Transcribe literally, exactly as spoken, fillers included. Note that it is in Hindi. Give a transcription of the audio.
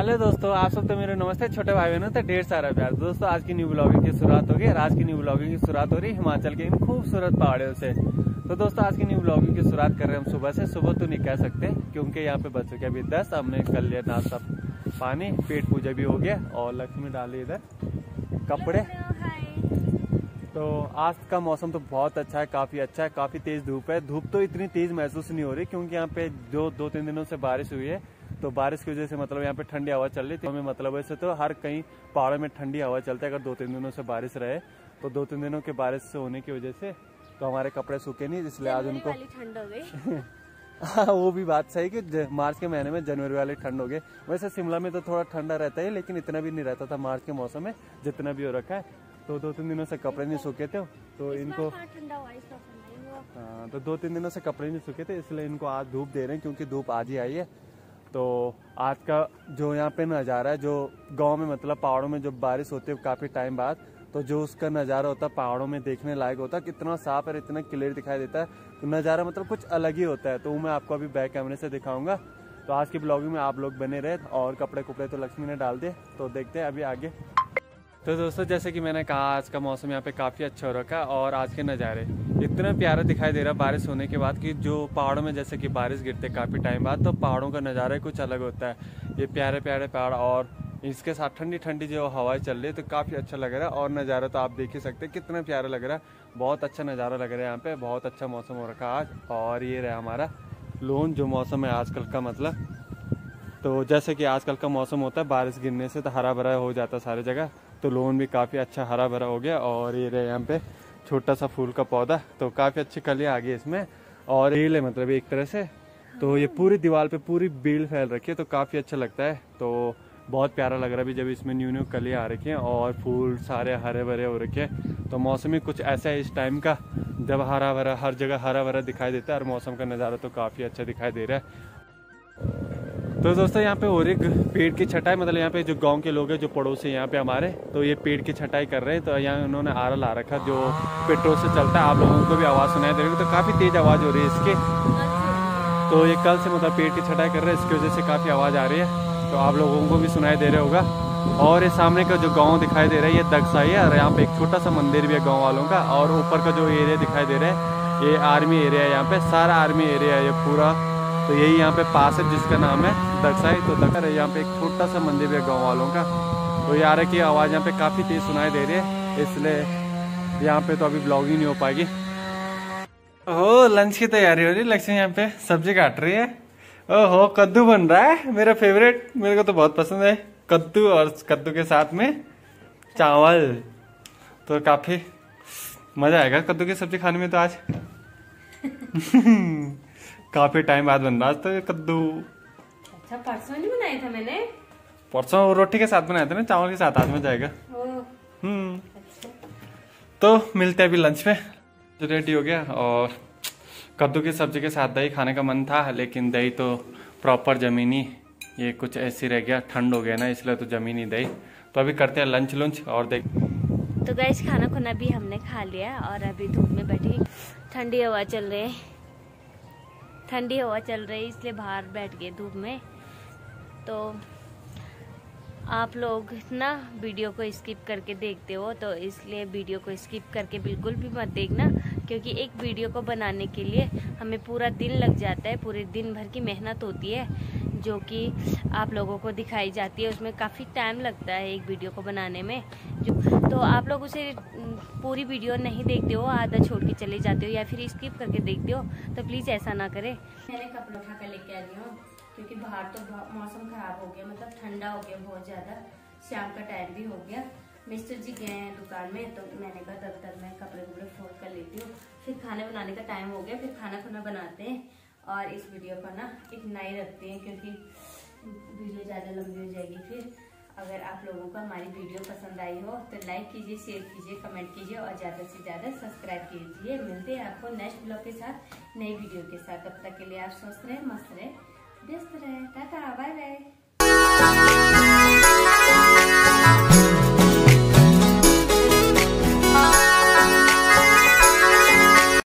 हेलो दोस्तों, आप सब तो मेरे नमस्ते छोटे भाई बहनों तो ढेर सारा प्यार। दोस्तों आज की न्यू ब्लॉगिंग की शुरुआत हो गई। आज की न्यू ब्लॉगिंग की शुरुआत हो रही है हिमाचल के इन खूबसूरत पहाड़ियों से। तो दोस्तों आज की न्यू ब्लॉगिंग की शुरुआत कर रहे हैं हम सुबह से। सुबह तो नहीं कह सकते क्योंकि यहाँ पे बच चुके अभी दस। हमने कर लिया नाश्ता पानी, पेट पूजा भी हो गया और लक्ष्मी डाली इधर कपड़े। तो आज का मौसम तो बहुत अच्छा है, काफी अच्छा है, काफी तेज धूप है। धूप तो इतनी तेज महसूस नहीं हो रही क्योंकि यहाँ पे जो दो तीन दिनों से बारिश हुई है, तो बारिश की वजह से मतलब यहाँ पे ठंडी हवा चल रही थी। हमें मतलब वैसे तो हर कहीं पहाड़ों में ठंडी हवा चलता है। अगर दो तीन दिनों से बारिश रहे तो दो तीन दिनों के बारिश से होने की वजह से तो हमारे कपड़े सूखे नहीं, इसलिए आज उनको ठंड हो गई। हाँ वो भी बात सही कि मार्च के महीने में जनवरी वाली ठंड हो गई। वैसे शिमला में तो थोड़ा ठंडा रहता है लेकिन इतना भी नहीं रहता था मार्च के मौसम में जितना भी हो रखा है। तो दो तीन दिनों से कपड़े नहीं सूखे थे तो इनको हाँ तो दो तीन दिनों से कपड़े नहीं सूखे थे, इसलिए इनको आज धूप दे रहे हैं क्योंकि धूप आज ही आई है। तो आज का जो यहाँ पे नज़ारा है, जो गांव में मतलब पहाड़ों में जो बारिश होती है काफ़ी टाइम बाद, तो जो उसका नज़ारा होता है पहाड़ों में देखने लायक होता है। कितना साफ और इतना क्लियर दिखाई देता है, तो नज़ारा मतलब कुछ अलग ही होता है। तो मैं आपको अभी बैक कैमरे से दिखाऊंगा। तो आज की ब्लॉगिंग में आप लोग बने रहे और कपड़े कुपड़े तो लक्ष्मी ने डाल दिए, तो देखते हैं अभी आगे। तो दोस्तों जैसे कि मैंने कहा आज का मौसम यहाँ पे काफ़ी अच्छा हो रखा है और आज के नज़ारे इतना प्यारा दिखाई दे रहा है बारिश होने के बाद कि जो पहाड़ों में जैसे कि बारिश गिरते काफ़ी टाइम बाद, तो पहाड़ों का नज़ारा कुछ अलग होता है। ये प्यारे प्यारे पहाड़ और इसके साथ ठंडी ठंडी जो हवाएं चल रही है तो काफ़ी अच्छा लग रहा है। और नज़ारा तो आप देख ही सकते हैं कितना प्यारा लग रहा है। बहुत अच्छा नज़ारा लग रहा है यहाँ पे, बहुत अच्छा मौसम हो रखा है आज। और ये रहा हमारा लोन जो मौसम है आजकल का, मतलब तो जैसे कि आजकल का मौसम होता है बारिश गिरने से तो हरा भरा हो जाता है सारी जगह, तो लोन भी काफ़ी अच्छा हरा भरा हो गया। और ये रहे यहाँ पे छोटा सा फूल का पौधा, तो काफ़ी अच्छी कलियाँ आ गई इसमें। और बेल है मतलब एक तरह से, तो ये पूरी दीवार पे पूरी बेल फैल रखी है, तो काफ़ी अच्छा लगता है। तो बहुत प्यारा लग रहा है अभी जब इसमें न्यू न्यू कलियाँ आ रखी हैं और फूल सारे हरे भरे हो रखे हैं। तो मौसम ही कुछ ऐसा है इस टाइम का जब हरा भरा हर जगह हरा भरा दिखाई देता है और मौसम का नज़ारा तो काफ़ी अच्छा दिखाई दे रहा है। तो दोस्तों यहाँ पे और एक पेड़ की छटाई, मतलब यहाँ पे जो गांव के लोग हैं जो पड़ोसी यहाँ पे हमारे, तो ये पेड़ की छटाई कर रहे हैं। तो यहाँ उन्होंने आरा ला रखा जो पेट्रोल से चलता है। आप लोगों को भी आवाज़ सुनाई दे रही है, तो काफ़ी तेज़ आवाज़ हो रही है इसकी। तो ये कल से मतलब पेड़ की छटाई कर रहे हैं, इसकी वजह से काफ़ी आवाज़ आ रही है, तो आप लोगों को भी सुनाई दे रहा होगा। और ये सामने का जो गाँव दिखाई दे रहा है ये दगसाई है, और यहाँ पे एक छोटा सा मंदिर भी है गाँव वालों का। और ऊपर का जो एरिया दिखाई दे रहा है ये आर्मी एरिया है, यहाँ पे सारा आर्मी एरिया है ये पूरा। तो यही यहाँ पे पास है जिसका नाम है दगसाई। तो दगर है यहाँ पे एक छोटा सा मंदिर है गांव वालों का। तो यार की आवाज़ यहाँ पे काफ़ी तेज सुनाई दे रही है, इसलिए यहाँ पे तो अभी ब्लॉगिंग नहीं हो पाएगी। ओह लंच की तैयारी हो रही है, लक्ष्मी यहाँ पे सब्जी काट रही है। ओहो कद्दू बन रहा है, मेरा फेवरेट, मेरे को तो बहुत पसंद है कद्दू। और कद्दू के साथ में चावल, तो काफ़ी मज़ा आएगा कद्दू की सब्जी खाने में तो आज। काफी टाइम बाद बन रहा था कद्दू। अच्छा परसों नहीं बनाया था मैंने, परसों रोटी के साथ बनाया था ना, चावल के साथ आज में जाएगा। हम्म अच्छा। तो मिलते हैं अभी लंच में। जो रेडी हो गया और कद्दू की सब्जी के साथ दही खाने का मन था, लेकिन दही तो प्रॉपर जमीनी ये कुछ ऐसी रह गया, ठंड हो गया ना इसलिए तो जमीनी दही। तो अभी करते हैं लंच लंच और देख। तो गैस खाना खुना भी हमने खा लिया और अभी धूप में बैठी, ठंडी हवा चल रही है, ठंडी हवा चल रही है इसलिए बाहर बैठ गए धूप में। तो आप लोग ना वीडियो को स्किप करके देखते हो, तो इसलिए वीडियो को स्किप करके बिल्कुल भी मत देखना, क्योंकि एक वीडियो को बनाने के लिए हमें पूरा दिन लग जाता है, पूरे दिन भर की मेहनत होती है जो कि आप लोगों को दिखाई जाती है। उसमें काफ़ी टाइम लगता है एक वीडियो को बनाने में। जो तो आप लोग उसे पूरी वीडियो नहीं देखते हो, आधा छोड़ के चले जाते हो या फिर स्किप करके देखते हो, तो प्लीज़ ऐसा ना करें। मैंने कपड़े उठा कर लेके आ रही हूँ क्योंकि बाहर तो मौसम ख़राब हो गया, मतलब ठंडा हो गया बहुत ज़्यादा, शाम का टाइम भी हो गया। मिस्टर जी गए हैं दुकान में, तो मैंने कहा तब तक मैं कपड़े वपड़े फोल्ड कर लेती हूँ, फिर खाने बनाने का टाइम हो गया, फिर खाना खुना बनाते हैं। और इस वीडियो को ना इतना ही रखते हैं क्योंकि वीडियो ज़्यादा लंबी हो जाएगी। फिर अगर आप लोगों को हमारी वीडियो पसंद आई हो तो लाइक कीजिए, शेयर कीजिए, कमेंट कीजिए और ज़्यादा से ज़्यादा सब्सक्राइब कीजिए। मिलते हैं आपको नेक्स्ट ब्लॉग के साथ, नई वीडियो के साथ। तब तक के लिए आप स्वस्थ रहें, मस्त रहें, व्यस्त रहें। टाटा।